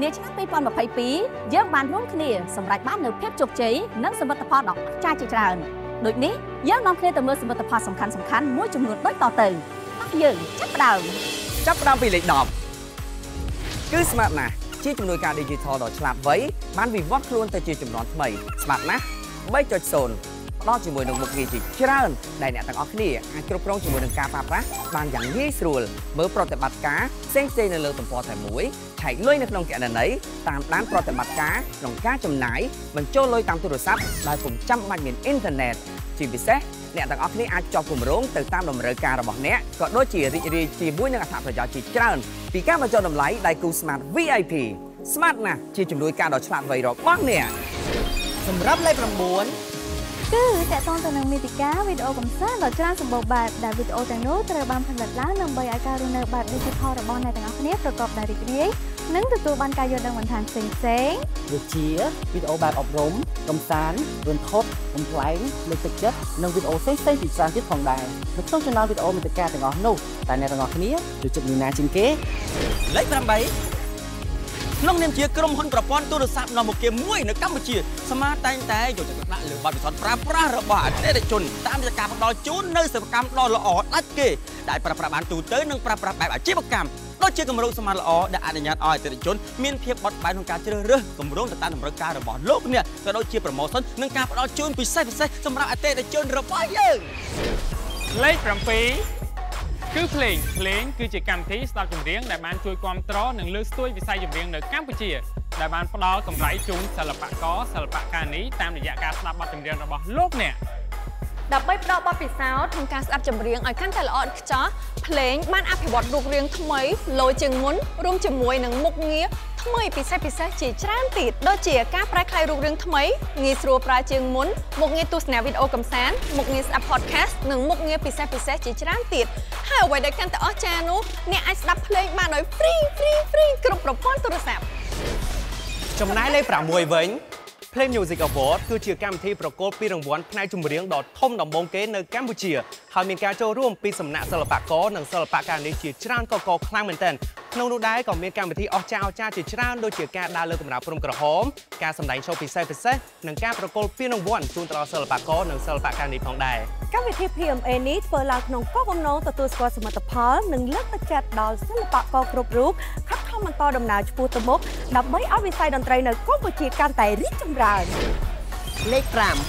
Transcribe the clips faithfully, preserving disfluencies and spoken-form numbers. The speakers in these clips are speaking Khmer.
នាឆ្នាំពីរពាន់ម្ភៃពីរយើងបានរួមគ្នាសម្រេចបាននូវភាពជោគជ័យនិងសមិទ្ធផលដ៏អស្ចារ្យជាច្រើនដូចនេះយើងនាំគ្នាទៅមើលសមិទ្ធផលសំខាន់សំខាន់មួយចំនួនដូចតទៅតោះយើងចាប់ផ្ដើមចាប់ផ្ដើមពីលេខដប់គឺ Smart ណាស់ជាជំនួយការ Digital ដ៏ឆ្លាតវៃបានវិវត្តខ្លួនទៅជាជំនាន់ថ្មី Smart ណាស់ បីចុចศูนย์ ផ្ដល់ជាមួយនឹងមុខងារជាច្រើនដែលអ្នកទាំងអស់គ្នាអាចគ្រប់គ្រងជាមួយនឹងការប្រើប្រាស់បានយ៉ាងងាយស្រួលមើលប្រតិបត្តិការផ្សេងៗនៅលើទំព័រតែមួយឆែកលុយនៅក្នុងគណនីតាមដានប្រតិបត្តិការក្នុងការចំណាយបញ្ចូលលុយតាមទូរស័ព្ទដោយពុំចាំបាច់មានអ៊ីនធឺណិតជាពិសេសអ្នកទាំងអស់គ្នាអាចចុះគម្រោងទៅតាមតម្រូវការរបស់អ្នកក៏ដូចជារីករាយជាមួយនឹងអត្ថប្រយោជន៍ជាច្រើនពីការបញ្ចុះតម្លៃដៃគូ Smart វី អាយ พี Smart ណាស់ជាជំនួយការដ៏ឆ្លាតវៃរបស់អ្នកសម្រាប់លេខ៩គឺតកតងទៅនឹងមាតិកាវីដេអូកំសាន្តដ៏ច្រើនសម្បូរបែបដែលវីដេអូទាំងនោះត្រូវបានផលិតឡើងដើម្បីឲ្យការរស់នៅបែប Digital របស់អ្នកទាំងអស់គ្នាប្រកបដោយរីករាយនិងទទួលបានការយល់ដឹងបន្ថែមផ្សេងផ្សេងដូចជាវីដេអូបែបអប់រំកំសាន្តរន្ធត់កំប្លែងលើកទឹកចិត្តនិងវីដេអូផ្សេងផ្សេងជាច្រើនទៀតផងដែរនៅក្នុងចំណោមវីដេអូមាតិកាទាំងអស់នោះតែអ្នកទាំងអស់គ្នាចូលចិត្តមួយណាជាងគេលេខប្រាំក្នុងនាមជាក្រុមហ៊ុនប្រព័ន្ធទូរស័ព្ទនាំមុខគេមួយនៅកម្ពុជាស្មាតតែងតែយកចិត្តទុកដាក់លើបទពិសោធន៍ប្រើប្រាស់របស់អតិថិជនតាមរយៈការផ្ដល់ជូននៅសេវាកម្មដ៏ល្អដាច់គេដែលប្រើប្រាស់បានទូទៅនិងប្រើប្រាស់បែបអាជីវកម្មដូចជាគម្រោងស្មាតល្អដែលអនុញ្ញាតឲ្យអតិថិជនមានភាពបត់បែនក្នុងការជ្រើសរើសគម្រោងទៅតាមតម្រូវការរបស់លោកអ្នកក៏ដូចជាប្រម៉ូសិននិងការផ្ដល់ជូនពិសេសពិសេសសម្រាប់អតិថិជនរបស់យើងលេខប្រាំពីរគឺភ្លេងភ្លេងគឺជាកម្មវិធីស្ដាប់ចម្រៀងដែលបានជួយគាំទ្រនិងលើកស្ទួយវិស័យចម្រៀងនៅកម្ពុជាដែលបានផ្ដល់កម្រៃជូនសិល្បករសិល្បករនីតាមរយៈការស្ដាប់បទចម្រៀងរបស់លោកអ្នកដើម្បីផ្ដល់បទពិសោធន៍ក្នុងការស្ដាប់ចម្រៀងឲ្យកាន់តែល្អឥតខ្ចោះភ្លេងបានអភិវឌ្ឍរូបរាងថ្មីលោជាងមុនរួមជាមួយនឹងមុខងារថ្មីពិសេសពិសេសជាច្រើនទៀតដូចជាការប្រែក្លាយរូបរាងថ្មីងាយស្រួលប្រើជាងមុនមុខងារទស្សនាវីដេអូកម្សាន្តមុខងារស្ដាប់ podcast និងមុខងារពិសេសពិសេសជាច្រើនទៀតហើយអ្វីដែលកាន់តែអស្ចារ្យនោះអ្នកអាចស្ដាប់ភ្លេងបានដោយ free free free គ្រប់ប្រព័ន្ធទូរស័ព្ទចំណែកលេខប្រាំមួយវិញPlay Music Award គឺជាកម្មវិធីប្រកួតពានរង្វាន់ផ្នែកចម្រៀងដ៏ធំដំបូងគេនៅកម្ពុជាហើយមានការចូលរួមពីសំណាក់សិល្បករនិងសិល្បករនេះជាច្រើនកកខ្លាំងមែនទែនក្នុងនោះដែរក៏មានកម្មវិធីអស្ចារ្យអស្ចារ្យជាច្រើនដូចជាការដើរលើកំណើតព្រំក្រហមការសម្ដែង show ពិសេសពិសេសនិងការប្រកួតពានរង្វាន់ជូនទៅដល់សិល្បករនិងសិល្បករនេះផងដែរកម្មវិធី พี เอ็ม เอ នេះធ្វើឡើងក្នុងគោលបំណងទទួលស្គាល់សមិទ្ធផលនិងលើកទឹកចិត្តដល់សិល្បករគ្រប់រូបខិតខំបន្តដំណើរឆ្ពោះទៅមុខដើម្បីឲ្យវិស័យតន្ត្រីនៅកម្ពុជាកាន់តែរីកចម្រើនលេខប្រាំ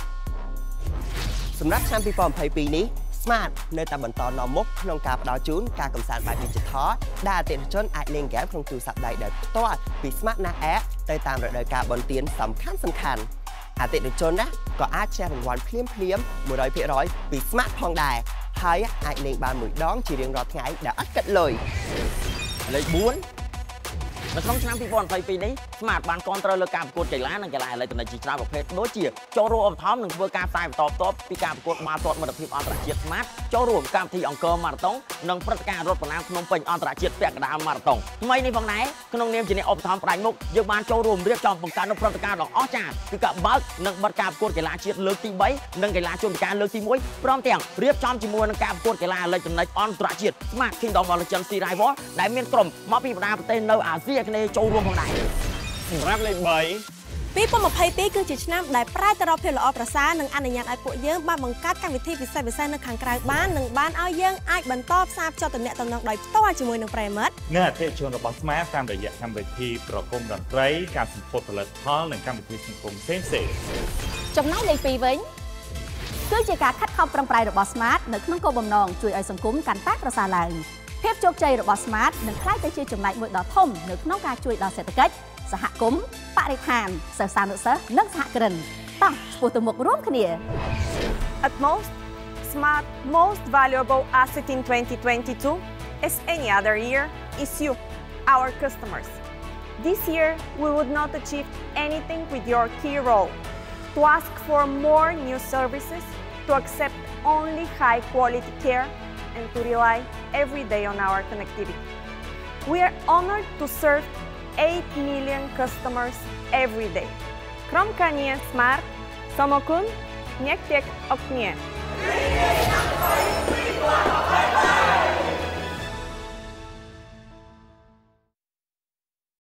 សម្រាប់ឆ្នាំពីរពាន់ម្ភៃពីរនេះ Smart នៅតែបន្តនាំមុខក្នុងការផ្ដល់ជូនការកម្សាន្តបែប Digital ដែលអតិថិជនអាចលេងហ្គេមក្នុងទូរស័ព្ទដៃដោយផ្ទាល់ពី Smart ណា App ទៅតាមរដូវកាលបុណ្យទានសំខាន់សំខាន់អតិថិជនណាក៏អាចឈ្នះរង្វាន់ភ្លាមភ្លាមមួយរយភាគរយពី Smart ផងដែរហើយអាចលេងបានមួយដងជារៀងរាល់ថ្ងៃដែលអត់គិតលុយលេខបួននៅក្នុងឆ្នាំពីរពាន់ម្ភៃពីរនេះ Smart បានគាំទ្រលើការប្រកួតកីឡានិងកីឡាអេឡិចត្រូនិកជាច្រើនប្រភេទដូចជាចូលរួមឧបត្ថម្ភនិងធ្វើការផ្សាយបន្តបន្ទាប់ពីការប្រកួតបាល់ទាត់មិត្តភាពអន្តរជាតិ Smart ចូលរួមកម្មវិធីអង្គរម៉ារ៉ាតុងនិងព្រឹត្តិការណ៍រត់ប្រណាំងភ្នំពេញអន្តរជាតិពាក់កណ្ដាលម៉ារ៉ាតុងថ្មីនេះផងដែរក្នុងនាមជាអ្នកឧបត្ថម្ភផ្ដាច់មុខយើងបានចូលរួមរៀបចំបង្កើតនូវព្រឹត្តិការណ៍ដ៏អស្ចារ្យគឺការបើកនិងបិទការប្រកួតកីឡាជាតិលើកទីបីនិងកីឡាជនពិការលើកទីមួយព្រមទាំងរៀបចំជាមួយនឹងការប្រកួតកីឡាអេឡិចត្រូនិកអន្តរជាតិ Smart Kingdom of Legends Rival ដែលមានក្រុមមកពីបណ្ដាប្រទេសនៅអាស៊ីអាគ្នេយ៍ចូលរួមផងដែរសម្រាប់លេខបីពីរពាន់ម្ភៃពីរគឺជាឆ្នាំដែលប្រែទៅរកភាពល្អប្រសើរនិងអនុញ្ញាតឲ្យពួកយើងបានបង្កើតកម្មវិធីពិសេសពិសេសនៅខាងក្រៅបាននិងបានឲ្យយើងអាចបន្តផ្សារភ្ជាប់ទំនាក់ទំនងដោយផ្ទាល់ជាមួយនឹងប្រិយមិត្តនិងអតិថិជនរបស់ Smart តាមរយៈកម្មវិធីប្រគំតន្ត្រីការសម្ពោធផលិតផលនិងកម្មវិធីសង្គមផ្សេងផ្សេងចំណែកលេខពីរវិញគឺជាការខិតខំប្រឹងប្រែងរបស់ Smart នៅក្នុងគោលបំណងជួយឲ្យសង្គមកាន់តែប្រសើរឡើងភាពជោគជ័យរបស់ Smart នឹងក្លាយទៅជាចំណែកមួយដ៏ធំនៅក្នុងការជួយដល់សេដ្ឋកិច្ចសហគមន៍បរិស្ថានសិស្សានុសិស្សនិងសហគ្រិនតោះឆ្ពោះទៅមុខរួមគ្នា At most, Smart most valuable asset in twenty twenty-two, as any other year, is you, our customers. This year, we would not achieve anything with your key role to ask for more new services, to accept only high-quality care, and to rely every day on our connectivity. We are honored to serve eight million customers every day. Krom kanie Smart, Somokun, Niek Tiek Oknie.